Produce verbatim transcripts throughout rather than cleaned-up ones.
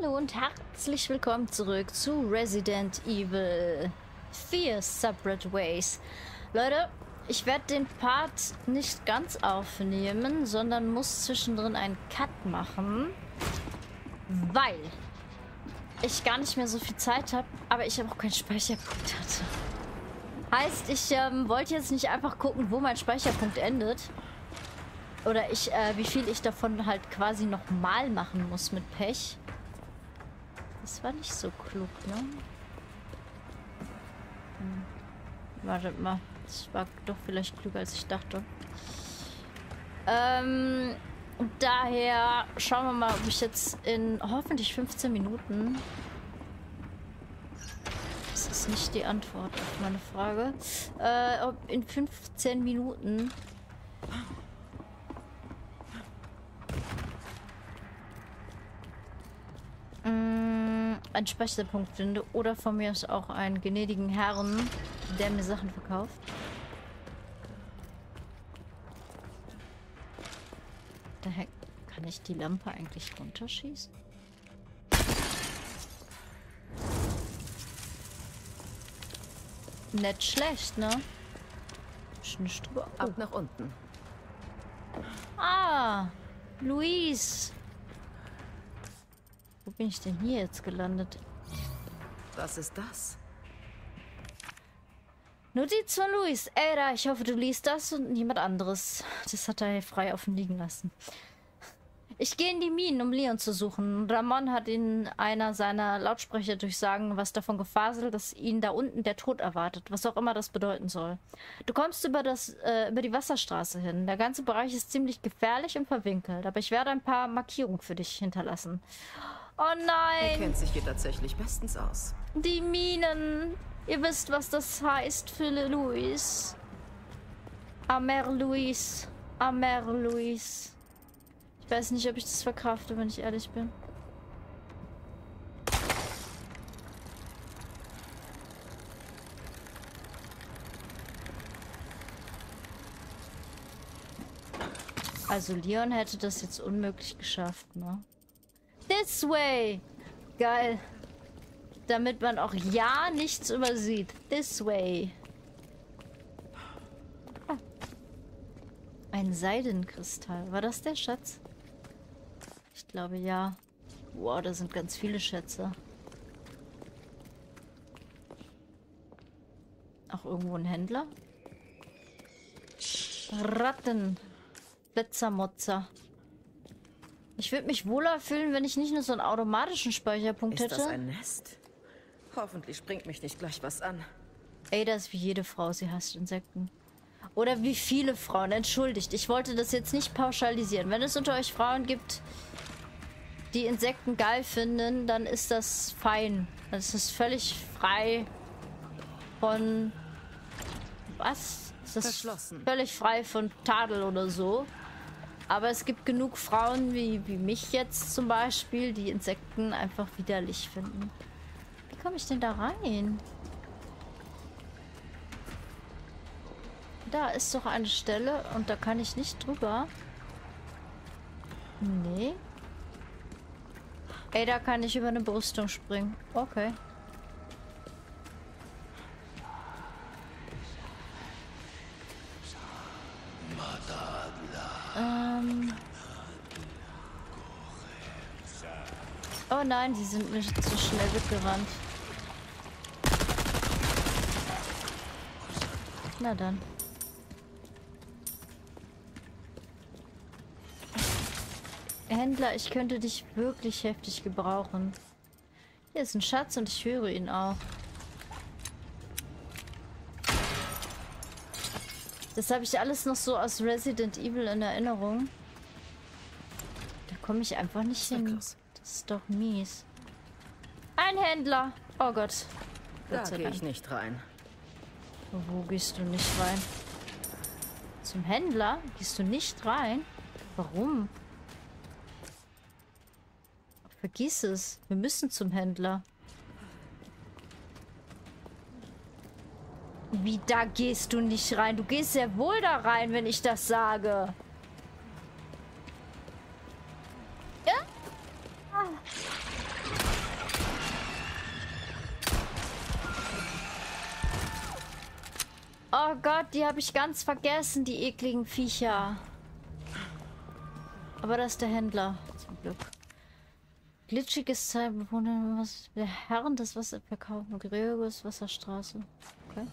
Hallo und herzlich willkommen zurück zu Resident Evil vier Separate Ways. Leute, ich werde den Part nicht ganz aufnehmen, sondern muss zwischendrin einen Cut machen, weil ich gar nicht mehr so viel Zeit habe, aber ich habe auch keinen Speicherpunkt hatte. Heißt, ich ähm, wollte jetzt nicht einfach gucken, wo mein Speicherpunkt endet. Oder ich, äh, wie viel ich davon halt quasi nochmal machen muss mit Pech. Das war nicht so klug, ne? Hm. Wartet mal. Das war doch vielleicht klüger, als ich dachte. Ähm, daher schauen wir mal, ob ich jetzt in hoffentlich fünfzehn Minuten... Das ist nicht die Antwort auf meine Frage. Äh, ob in fünfzehn Minuten... einen Speicherpunkt finde oder von mir aus auch einen gnädigen Herrn, der mir Sachen verkauft. Daher kann ich die Lampe eigentlich runterschießen? Nicht schlecht, ne? Nicht drüber. Oh. Ab nach unten. Ah, Luis. Wo bin ich denn hier jetzt gelandet? Was ist das? Notiz von Luis. Ada, ich hoffe, du liest das und niemand anderes. Das hat er frei offen liegen lassen. Ich gehe in die Minen, um Leon zu suchen. Ramon hat in einer seiner Lautsprecher durchsagen, was davon gefaselt, dass ihn da unten der Tod erwartet. Was auch immer das bedeuten soll. Du kommst über, das, äh, über die Wasserstraße hin. Der ganze Bereich ist ziemlich gefährlich und verwinkelt. Aber ich werde ein paar Markierungen für dich hinterlassen. Oh nein! Er kennt sich hier tatsächlich bestens aus. Die Minen! Ihr wisst, was das heißt für Luis. Amer Luis. Amer Luis. Ich weiß nicht, ob ich das verkrafte, wenn ich ehrlich bin. Also Leon hätte das jetzt unmöglich geschafft, ne? This way! Geil. Damit man auch ja nichts übersieht. This way. Ah. Ein Seidenkristall. War das der Schatz? Ich glaube ja. Wow, da sind ganz viele Schätze. Auch irgendwo ein Händler? Ratten. Blitzermotzer. Ich würde mich wohler fühlen, wenn ich nicht nur so einen automatischen Speicherpunkt hätte. Ist das ein Nest? Hoffentlich springt mich nicht gleich was an. Ada ist wie jede Frau, sie hasst Insekten. Oder wie viele Frauen, entschuldigt. Ich wollte das jetzt nicht pauschalisieren. Wenn es unter euch Frauen gibt, die Insekten geil finden, dann ist das fein. Das ist völlig frei von... Was? Das ist Verschlossen. Völlig frei von Tadel oder so. Aber es gibt genug Frauen wie, wie mich jetzt zum Beispiel, die Insekten einfach widerlich finden. Wie komme ich denn da rein? Da ist doch eine Stelle und da kann ich nicht drüber. Nee. Ey, da kann ich über eine Brüstung springen. Okay. Ähm. Oh nein, die sind mir zu schnell weggerannt. Na dann. Händler, ich könnte dich wirklich heftig gebrauchen. Hier ist ein Schatz und ich höre ihn auch. Das habe ich alles noch so aus Resident Evil in Erinnerung. Da komme ich einfach nicht hin. Das ist doch mies. Ein Händler. Oh Gott. Da gehe ich nicht rein. Wo gehst du nicht rein? Zum Händler? Gehst du nicht rein? Warum? Vergiss es. Wir müssen zum Händler. Wie, da gehst du nicht rein? Du gehst sehr wohl da rein, wenn ich das sage. Ja? Ah. Oh Gott, die habe ich ganz vergessen, die ekligen Viecher. Aber das ist der Händler, zum Glück. Glitschiges Zeitbewohner, was der Herren des Wasser verkaufen. Gregorius Wasserstraße. Okay.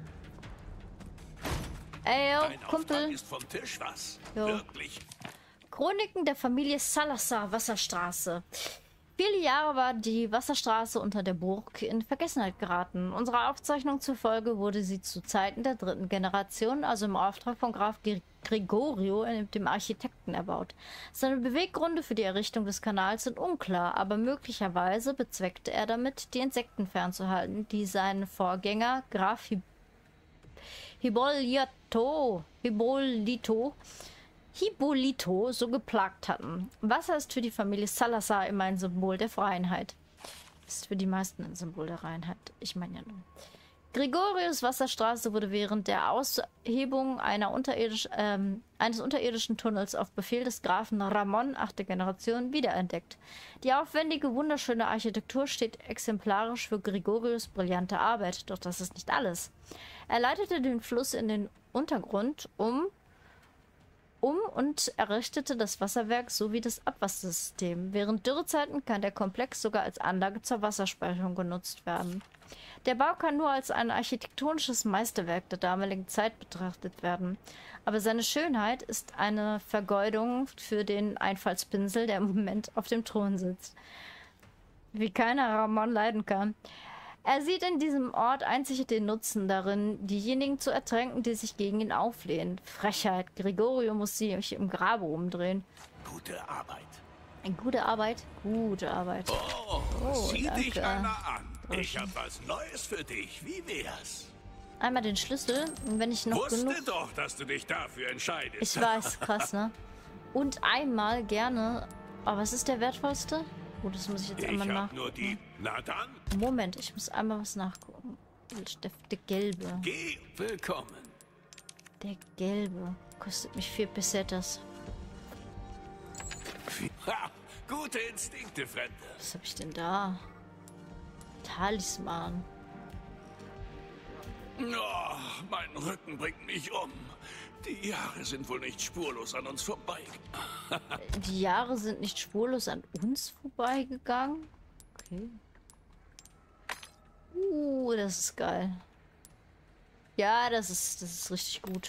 Ey, yo, Ein Kumpel. Auftrag ist vom Tisch, was? Jo. Wirklich? Chroniken der Familie Salazar, Wasserstraße. Viele Jahre war die Wasserstraße unter der Burg in Vergessenheit geraten. Unserer Aufzeichnung zufolge wurde sie zu Zeiten der dritten Generation, also im Auftrag von Graf G Gregorio, dem Architekten, erbaut. Seine Beweggründe für die Errichtung des Kanals sind unklar, aber möglicherweise bezweckte er damit, die Insekten fernzuhalten, die seinen Vorgänger Graf Hib Hibolito, Hibolito Hibolito so geplagt hatten. Wasser ist für die Familie Salazar immer ein Symbol der Reinheit. Ist für die meisten ein Symbol der Reinheit. Ich meine ja nur. Gregorius Wasserstraße wurde während der Aushebung einer unterirdisch, ähm, eines unterirdischen Tunnels auf Befehl des Grafen Ramon, achte Generation, wiederentdeckt. Die aufwendige, wunderschöne Architektur steht exemplarisch für Gregorius' brillante Arbeit, doch das ist nicht alles. Er leitete den Fluss in den Untergrund, um um und errichtete das Wasserwerk sowie das Abwassersystem. Während Dürrezeiten kann der Komplex sogar als Anlage zur Wasserspeicherung genutzt werden. Der Bau kann nur als ein architektonisches Meisterwerk der damaligen Zeit betrachtet werden. Aber seine Schönheit ist eine Vergeudung für den Einfallspinsel, der im Moment auf dem Thron sitzt. Wie keiner Ramon leiden kann. Er sieht in diesem Ort einzig den Nutzen darin, diejenigen zu ertränken, die sich gegen ihn auflehnen. Frechheit. Gregorio muss sich im Grabe umdrehen. Gute Arbeit. Eine gute Arbeit? Gute Arbeit. Oh, Oh, sieh danke. dich einer an. Ich hab was Neues für dich. Wie wär's? Einmal den Schlüssel, und wenn ich noch Wusste genug... doch, dass du dich dafür entscheidest. Ich weiß, krass, ne? Und einmal gerne... Aber was ist der wertvollste? Oh, das muss ich jetzt Ich einmal hab nachgucken. nur die... Na dann, Moment, ich muss einmal was nachgucken. Der, der gelbe. geh. Willkommen. Der gelbe. Kostet mich vier Pesetas. Ha, gute Instinkte, Fremde. Was habe ich denn da? Talisman. Oh, mein Rücken bringt mich um. Die Jahre sind wohl nicht spurlos an uns vorbei. Die Jahre sind nicht spurlos an uns vorbeigegangen. Okay. Uh, das ist geil. Ja, das ist, das ist richtig gut.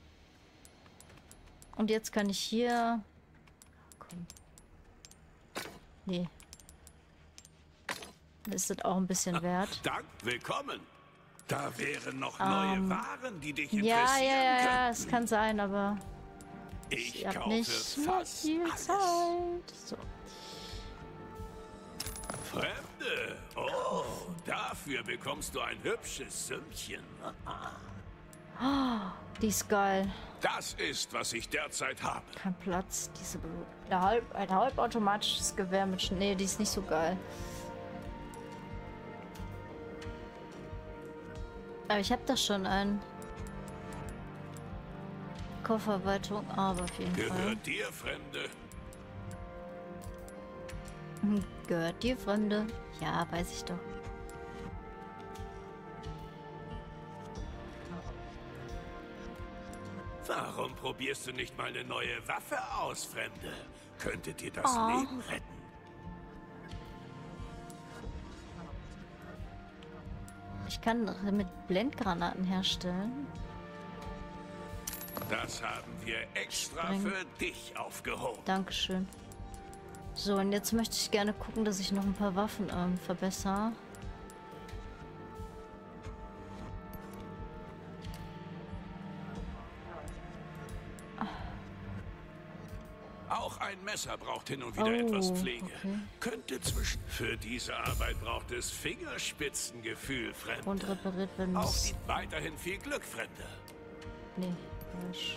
Und jetzt kann ich hier... Komm. Nee. Das ist das auch ein bisschen wert. Dank, willkommen. Da wären noch Ähm, neue Waren, die dich interessieren Ja, ja, ja, ja, könnten. es kann sein, aber Ich ich habe kaufe nicht mehr fast viel alles. Zeit. So. Fremde, oh, dafür bekommst du ein hübsches Sümmchen. Die ist geil. Das ist, was ich derzeit habe. Kein Platz. Diese Be ein, halb, ein halbautomatisches Gewehr mit... Sch nee, die ist nicht so geil. Aber ich habe da schon einen. Koffererweiterung, aber auf jeden Fall. Gehört dir, Fremde? Hm, Gehört dir, Fremde? Ja, weiß ich doch. Warum probierst du nicht mal eine neue Waffe aus, Fremde? Könnte dir das Oh. Leben retten. Ich kann mit Blendgranaten herstellen. Das haben wir extra Spring. für dich aufgehoben. Dankeschön. So, und jetzt möchte ich gerne gucken, dass ich noch ein paar Waffen ähm, verbessere. Auch ein Messer braucht hin und wieder Oh, etwas Pflege. okay. Könnte zwischen... Für diese Arbeit braucht es Fingerspitzengefühl, Fremde. Und repariert werden Auf muss. die weiterhin viel Glück, Fremde. Nee, falsch.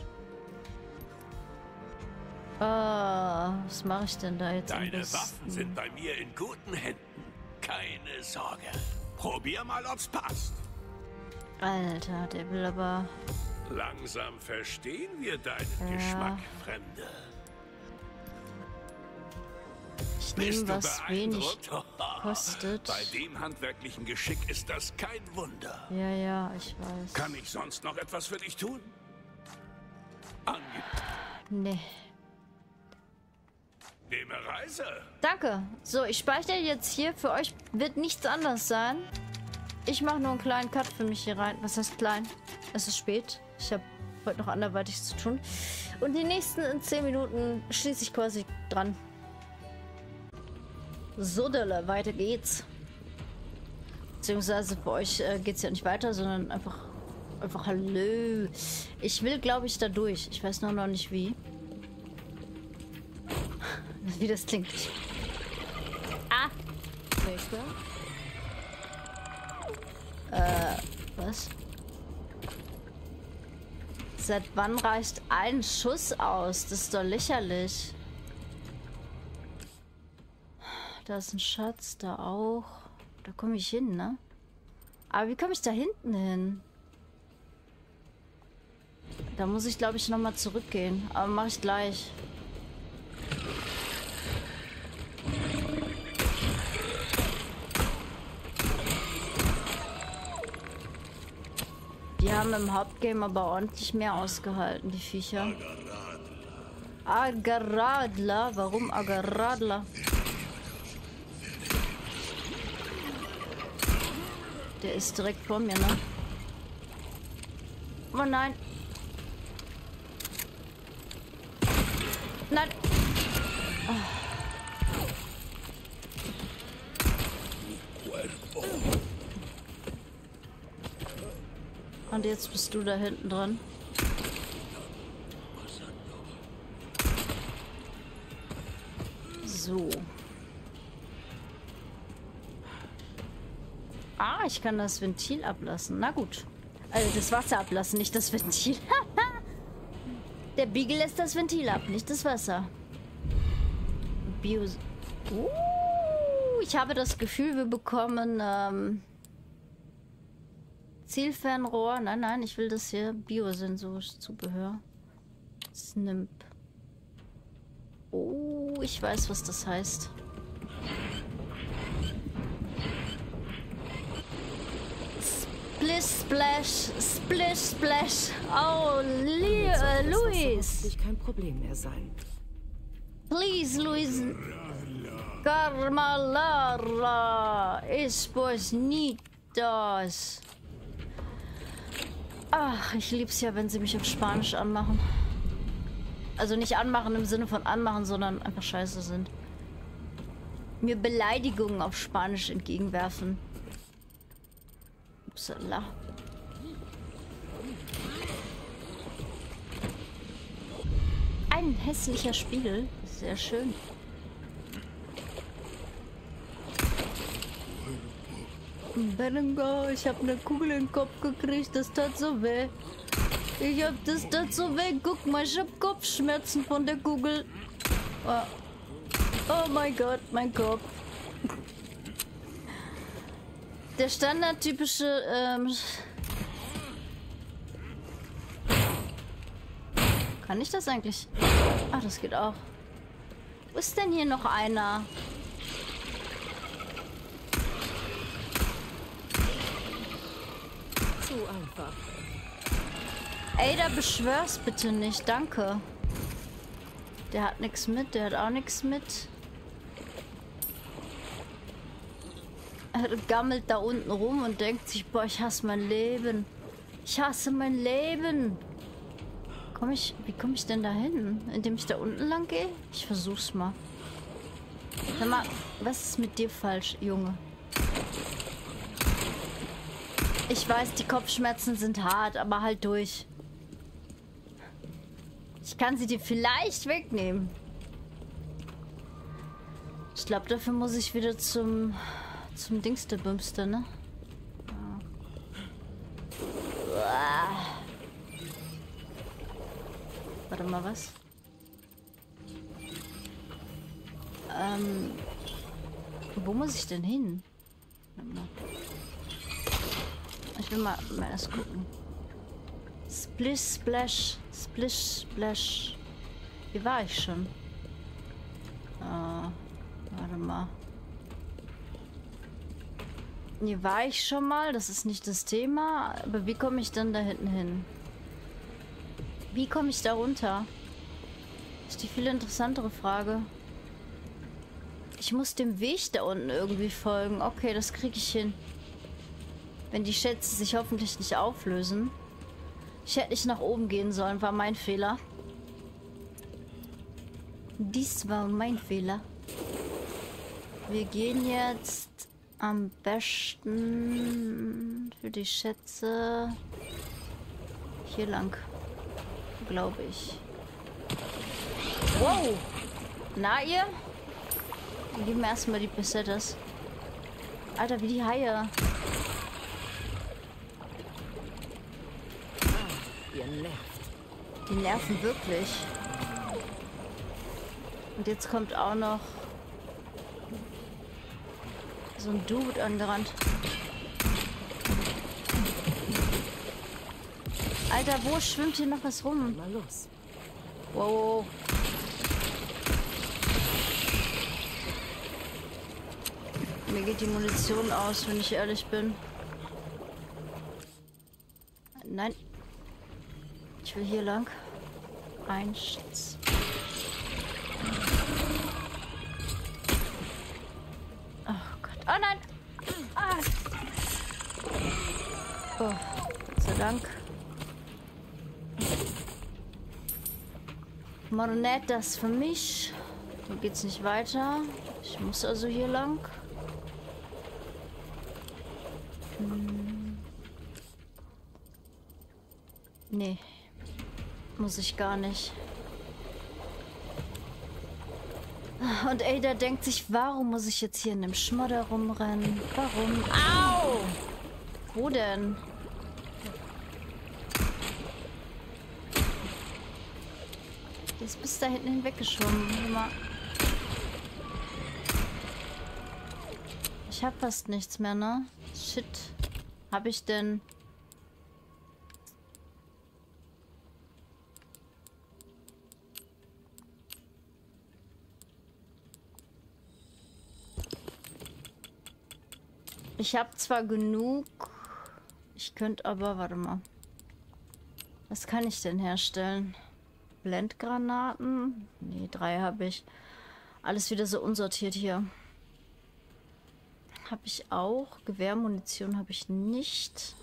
Ah, was mache ich denn da jetzt am Deine besten? Waffen sind bei mir in guten Händen. Keine Sorge. Probier mal, ob's passt. Alter, der will aber... Langsam verstehen wir deinen Ja. Geschmack, Fremde. Ich nehme was wenig kostet. Bei dem handwerklichen Geschick ist das kein Wunder. Ja, ja, ich weiß. Kann ich sonst noch etwas für dich tun? Ange Nee. Nehme Reise. Danke. So, ich speichere jetzt hier. Für euch wird nichts anders sein. Ich mache nur einen kleinen Cut für mich hier rein. Was heißt klein? Es ist spät. Ich habe heute noch anderweitig zu tun. Und die nächsten in zehn Minuten schließe ich quasi dran. So, Dille, weiter geht's. Beziehungsweise für euch äh, geht's ja nicht weiter, sondern einfach, einfach hallo. Ich will, glaube ich, da durch. Ich weiß nur noch nicht wie. Wie das klingt. Ah! Nächster. Äh, was? Seit wann reicht ein Schuss aus? Das ist doch lächerlich. Da ist ein Schatz, da auch. Da komme ich hin, ne? Aber wie komme ich da hinten hin? Da muss ich, glaube ich, nochmal zurückgehen. Aber mache ich gleich. Die haben im Hauptgame aber ordentlich mehr ausgehalten, die Viecher. Agaradla. Warum Agaradla? Der ist direkt vor mir, ne? Oh nein. Nein. Oh. Und jetzt bist du da hinten dran. So. Ah, ich kann das Ventil ablassen. Na gut. Also das Wasser ablassen, nicht das Ventil. Der Beagle lässt das Ventil ab, nicht das Wasser. Bio... Uh, ich habe das Gefühl, wir bekommen... Ähm Zielfernrohr. Nein, nein, ich will das hier. Biosensorisches Zubehör. Snimp. Oh, ich weiß, was das heißt. Splish Splash. Splish Splash. Oh, Li äh, Luis. Das kein Problem mehr sein. Please, Luis. Carmalara. Ich pues nicht das. Ach, ich lieb's ja, wenn sie mich auf Spanisch anmachen. Also nicht anmachen im Sinne von anmachen, sondern einfach scheiße sind. Mir Beleidigungen auf Spanisch entgegenwerfen. Upsala. Ein hässlicher Spiegel. Sehr schön. Berengar, ich habe eine Kugel in den Kopf gekriegt, das tat so weh. Ich hab das tat so weh. Guck mal, ich hab Kopfschmerzen von der Kugel. Oh, oh mein Gott, mein Kopf. Der standardtypische, ähm... Kann ich das eigentlich? Ach, das geht auch. Wo ist denn hier noch einer? Einfach. Ey, da beschwör's bitte nicht, danke. Der hat nichts mit, der hat auch nichts mit. Er gammelt da unten rum und denkt sich, boah, ich hasse mein Leben. Ich hasse mein Leben. Komm ich, wie komme ich denn da hin? Indem ich da unten lang gehe? Ich versuch's mal. Sag mal, was ist mit dir falsch, Junge? Ich weiß, die Kopfschmerzen sind hart, aber halt durch. Ich kann sie dir vielleicht wegnehmen. Ich glaube, dafür muss ich wieder zum zum Dingsterbümster, ne? Ja. Warte mal, was? Ähm, wo muss ich denn hin? Warte mal. Ich will mal, mal erst gucken. Splish Splash. Splish Splash. Hier war ich schon. Äh, Warte mal. Hier war ich schon mal, das ist nicht das Thema. Aber wie komme ich dann da hinten hin? Wie komme ich da runter? Das ist die viel interessantere Frage. Ich muss dem Weg da unten irgendwie folgen. Okay, das kriege ich hin. Wenn die Schätze sich hoffentlich nicht auflösen. Ich hätte nicht nach oben gehen sollen, war mein Fehler. Dies war mein Fehler. Wir gehen jetzt am besten für die Schätze hier lang. Glaube ich. Wow! Na ihr? Wir geben erstmal die Pesetas. Alter, wie die Haie. Ihr nervt. Die nerven wirklich. Und jetzt kommt auch noch so ein Dude angerannt. Alter, wo schwimmt hier noch was rum? Mal los. Wow. Mir geht die Munition aus, wenn ich ehrlich bin. Nein. Ich will hier lang. Ein Schatz. Oh Gott. Oh nein! Ah. Oh, Gott sei Dank. Marionette, das für mich. Hier geht's nicht weiter. Ich muss also hier lang. Hm. Nee. Muss ich gar nicht. Und Ada denkt sich, warum muss ich jetzt hier in dem Schmodder rumrennen? Warum? Au! Wo denn? Der ist bis da hinten hinweggeschwommen. Mal. Ich hab fast nichts mehr, ne? Shit. Hab ich denn... Ich habe zwar genug, ich könnte aber, warte mal. Was kann ich denn herstellen? Blendgranaten? Nee, drei habe ich. Alles wieder so unsortiert hier. Habe ich auch. Gewehrmunition habe ich nicht.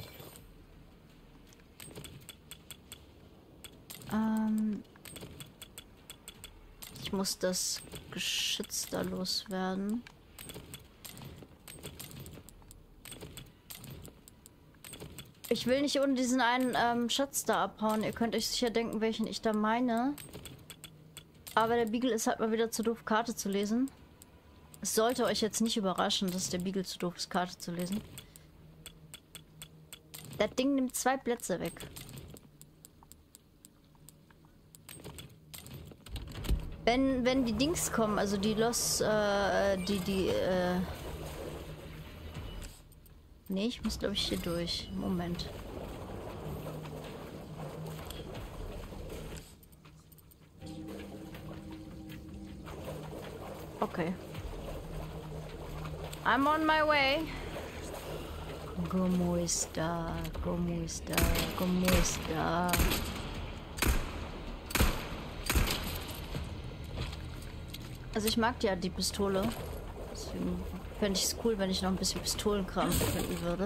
Ähm ich muss das Geschütz da loswerden. Ich will nicht ohne diesen einen ähm, Schatz da abhauen. Ihr könnt euch sicher denken, welchen ich da meine. Aber der Beagle ist halt mal wieder zu doof, Karte zu lesen. Es sollte euch jetzt nicht überraschen, dass der Beagle zu doof ist, Karte zu lesen. Das Ding nimmt zwei Plätze weg. Wenn, wenn die Dings kommen, also die Los, äh, die, die, äh... Nee, ich muss, glaube ich, hier durch. Moment. Okay. I'm on my way. Como está? Como está? Como está? Also ich mag ja die Pistole. Deswegen fände ich es cool, wenn ich noch ein bisschen Pistolenkram finden würde.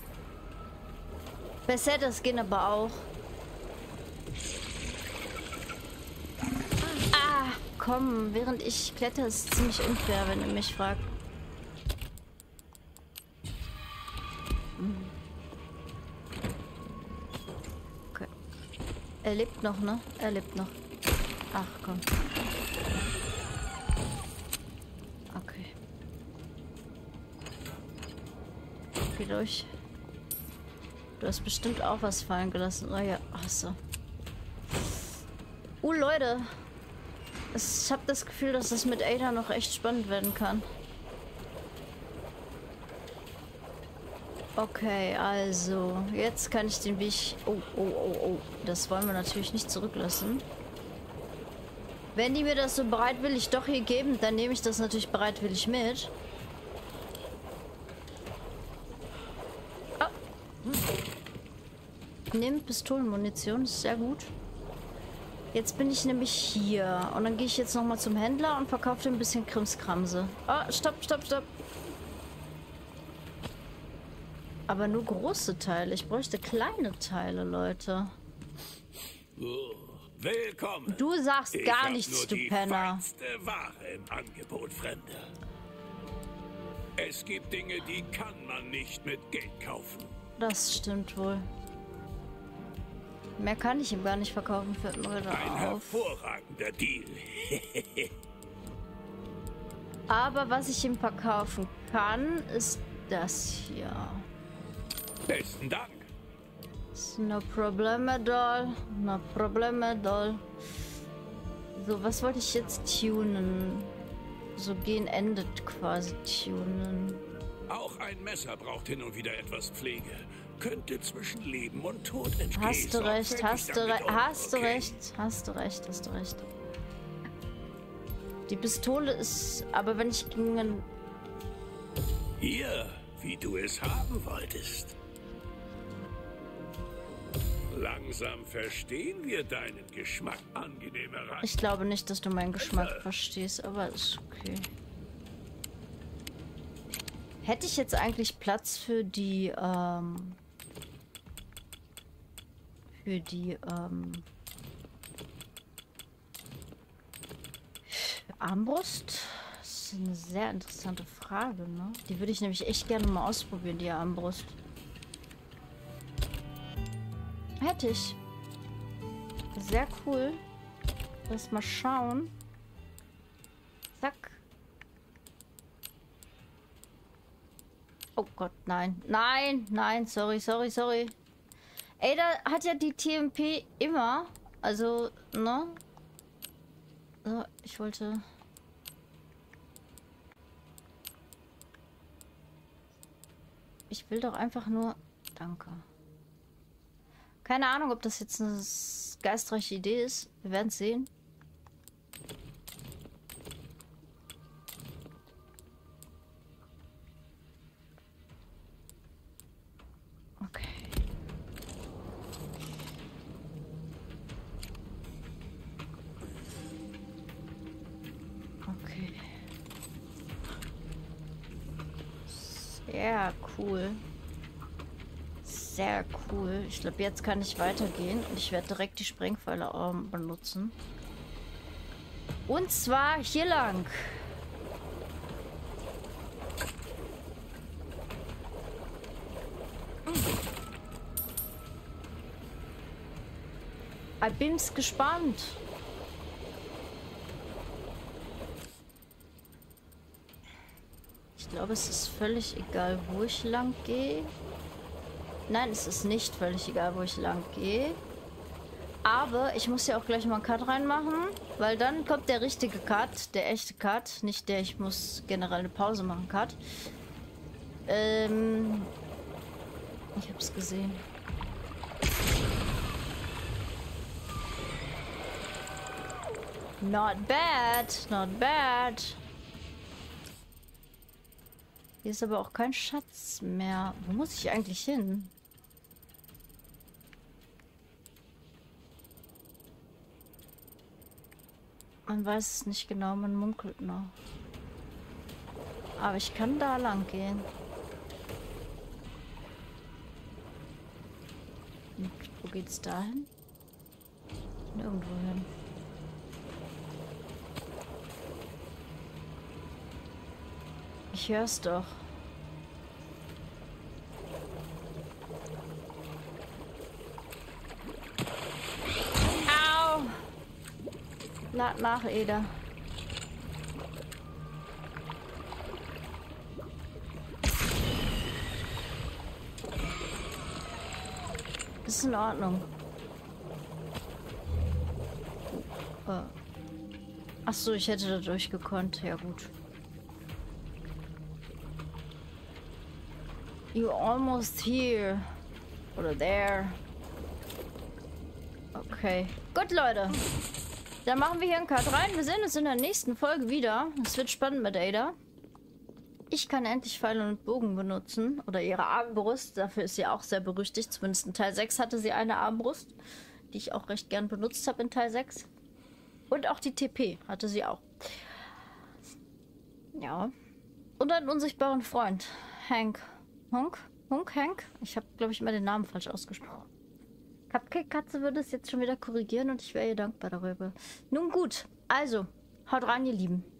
Pesetas gehen aber auch. Ah, komm, während ich kletter, ist es ziemlich unfair, wenn ihr mich fragt. Okay. Er lebt noch, ne? Er lebt noch. Ach, komm. Okay. Geh durch. Du hast bestimmt auch was fallen gelassen. Oh ja, ach so. Uh, Leute. Ich habe das Gefühl, dass das mit Ada noch echt spannend werden kann. Okay, also. Jetzt kann ich den Weg... Oh, oh, oh, oh. Das wollen wir natürlich nicht zurücklassen. Wenn die mir das so bereitwillig doch hier geben, dann nehme ich das natürlich bereitwillig mit. Oh. Nimm Pistolenmunition, ist sehr gut. Jetzt bin ich nämlich hier. Und dann gehe ich jetzt nochmal zum Händler und verkaufe ein bisschen Krimskramse. Oh, stopp, stopp, stopp. Aber nur große Teile. Ich bräuchte kleine Teile, Leute. Oh, willkommen. Du sagst ich gar nichts, du Penner. Ware im Angebot, Fremde. Es gibt Dinge, die kann man nicht mit Geld kaufen. Das stimmt wohl. Mehr kann ich ihm gar nicht verkaufen, fällt mir wieder Ein auf. hervorragender Deal. Aber was ich ihm verkaufen kann, ist das hier. Besten Dank. No problem at all. No problem at all. So, was wollte ich jetzt tunen? So gehen endet quasi tunen. Auch ein Messer braucht hin und wieder etwas Pflege. Könnte zwischen Leben und Tod entstehen. Hast du recht, hast du recht, hast du recht, hast du recht, hast du recht. Die Pistole ist, aber wenn ich gegen einen... Hier, wie du es haben wolltest. Langsam verstehen wir deinen Geschmack, angenehmer Reich. Ich glaube nicht, dass du meinen Geschmack verstehst, aber ist okay. Hätte ich jetzt eigentlich Platz für die, ähm... Für die, ähm... Armbrust? Das ist eine sehr interessante Frage, ne? Die würde ich nämlich echt gerne mal ausprobieren, die Armbrust. Hätte ich. Sehr cool. Lass mal schauen. Zack. Oh Gott, nein. Nein, nein, sorry, sorry, sorry. Ey, da hat ja die T M P immer. Also, ne? So, ich wollte... Ich will doch einfach nur... Danke. Keine Ahnung, ob das jetzt eine geistreiche Idee ist. Wir werden es sehen. Okay. Okay. Sehr cool. Sehr cool. Ich glaube, jetzt kann ich weitergehen und ich werde direkt die Sprengpfeile ähm, benutzen. Und zwar hier lang. Ich bin's gespannt. Ich glaube, es ist völlig egal, wo ich lang gehe. Nein, es ist nicht völlig egal, wo ich lang gehe. Aber ich muss ja auch gleich mal einen Cut reinmachen, weil dann kommt der richtige Cut, der echte Cut, nicht der ich muss generell eine Pause machen Cut. Ähm, ich hab's gesehen. Not bad, not bad. Hier ist aber auch kein Schatz mehr. Wo muss ich eigentlich hin? Man weiß es nicht genau, man munkelt noch. Aber ich kann da lang gehen. Und wo geht's da hin? Nirgendwo hin. Ich hör's doch. Au! Lad nach, Eda. Ist in Ordnung. Oh. Ach so, ich hätte da durchgekonnt. Ja gut. You're almost here. Oder there. Okay. Gut, Leute. Dann machen wir hier einen Cut rein. Wir sehen uns in der nächsten Folge wieder. Es wird spannend mit Ada. Ich kann endlich Pfeile und Bogen benutzen. Oder ihre Armbrust. Dafür ist sie auch sehr berüchtigt. Zumindest in Teil sechs hatte sie eine Armbrust, die ich auch recht gern benutzt habe in Teil sechs. Und auch die T P hatte sie auch. Ja. Und einen unsichtbaren Freund. Hank. Hunk? Hunk? Hank? Ich habe, glaube ich, immer den Namen falsch ausgesprochen. Cupcake-Katze würde es jetzt schon wieder korrigieren und ich wäre ihr dankbar darüber. Nun gut. Also, haut rein, ihr Lieben.